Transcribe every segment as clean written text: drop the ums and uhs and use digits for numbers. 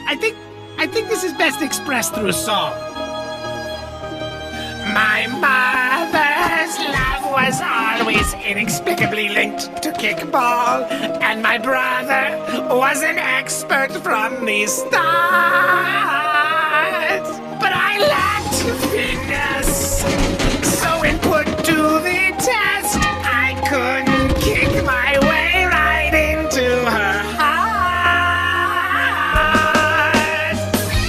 I think this is best expressed through song. My mother's love was always inexplicably linked to kickball, and my brother was an expert from the start. But I lacked finesse, so when put to the test, I couldn't kick my way right into her heart.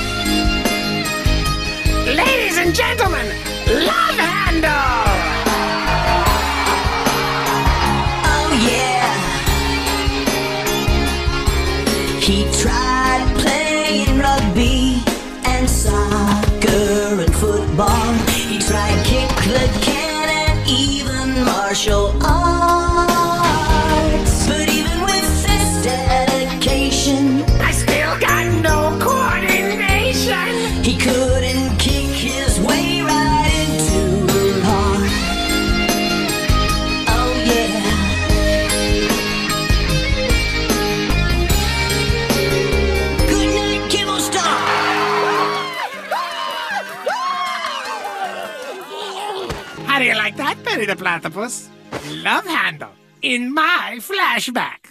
Ladies and gentlemen, Love Handle! Oh yeah. He tried playing rugby and soccer and football. He tried kick the can and even martial arts. But even with this dedication, I still got no coordination. he couldn't kick his way right into her heart. Oh yeah. Good night, Kibble Star. How do you like that, Betty the Platypus? Love Handle in my flashback.